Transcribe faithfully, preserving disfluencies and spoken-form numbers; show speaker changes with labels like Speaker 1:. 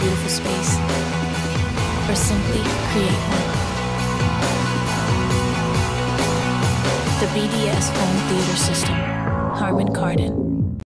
Speaker 1: beautiful space, or simply create one. The B D S Home Theater System, Harman Kardon.